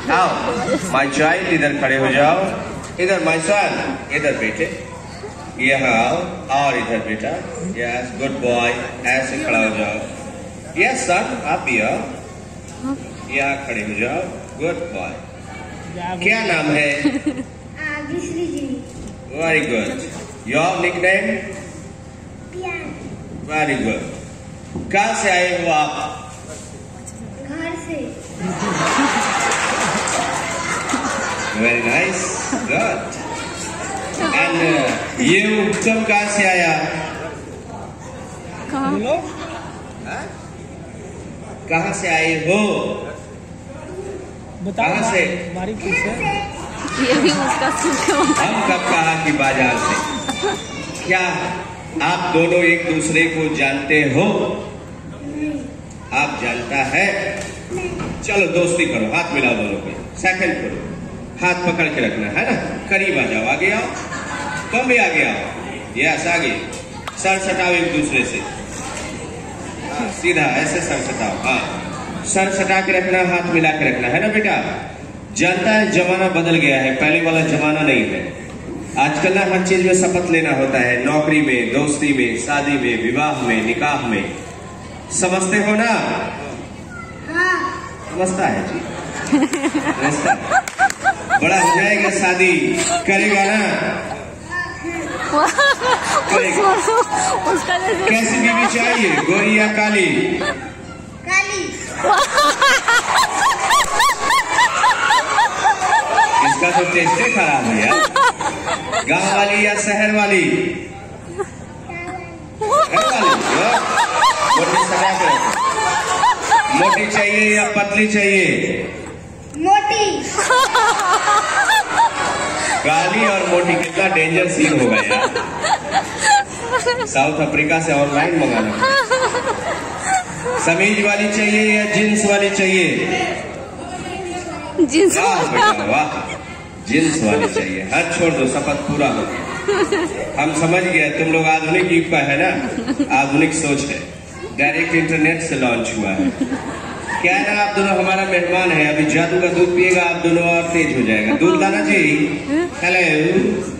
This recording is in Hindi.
आओ माय चाइल्ड, इधर खड़े हो जाओ। इधर माय सन, इधर बेटे, यहाँ आओ। और इधर बेटा, यस गुड बॉय, ऐसे खड़ा हो जाओ। यस सन, आप भी आओ, यहाँ खड़े हो जाओ। Good boy. क्या नाम है? Very good. Your nickname? Very good. कहाँ से आए हो आप? घर से। Very nice, good. एंड ये तुम कहाँ से आया? कहाँ से आए हो? कहाँ से? बारीकी से। ये भी उसका सुख। हम कब कहा कि बाजार से? क्या आप दोनों एक दूसरे को जानते हो? आप जानता है? चलो दोस्ती करो, हाथ मिलाओ दोनों को, सेकंड करो, हाथ पकड़ के रखना है ना। करीब आ जाओ, आगे आओ, तुम भी आगे आओ। यस आगे, सर सटाओ एक दूसरे से। हाँ, सीधा ऐसे सर सटाओ। हाँ, सर सटा के रखना, हाथ मिला के रखना है ना बेटा। जानता है जमाना बदल गया है, पहले वाला जमाना नहीं है। आजकल ना हर चीज में शपथ लेना होता है, नौकरी में, दोस्ती में, शादी में, विवाह में, निकाह में। समझते हो ना? हाँ। समझता है जी। बड़ा हो जाएगा, शादी करेगा ना? करेगा। कैसी बीवी चाहिए, गोरी या काली? काली। इसका तो टेस्ट ही खराब है यार। गांव वाली या शहर वाली? शहर वाली। मोटी सजा के रखो। मोटी चाहिए या पतली चाहिए? मोटी। काली और मोटी, कितना डेंजर सीन होगा यार। साउथ अफ्रीका से ऑनलाइन मंगाना। समीज वाली चाहिए या जींस वाली चाहिए? जींस। वाह बेटा वाह, जींस वाली चाहिए। हद छोड़ दो, शपथ पूरा हो गया। हम समझ गए तुम लोग आधुनिक युग का है ना, आधुनिक सोच है। डायरेक्ट इंटरनेट से लॉन्च हुआ है। क्या है ना, आप दोनों हमारा मेहमान है। अभी जादू का दूध पिएगा आप दोनों और तेज हो जाएगा। दूध लाना जी। हेलो।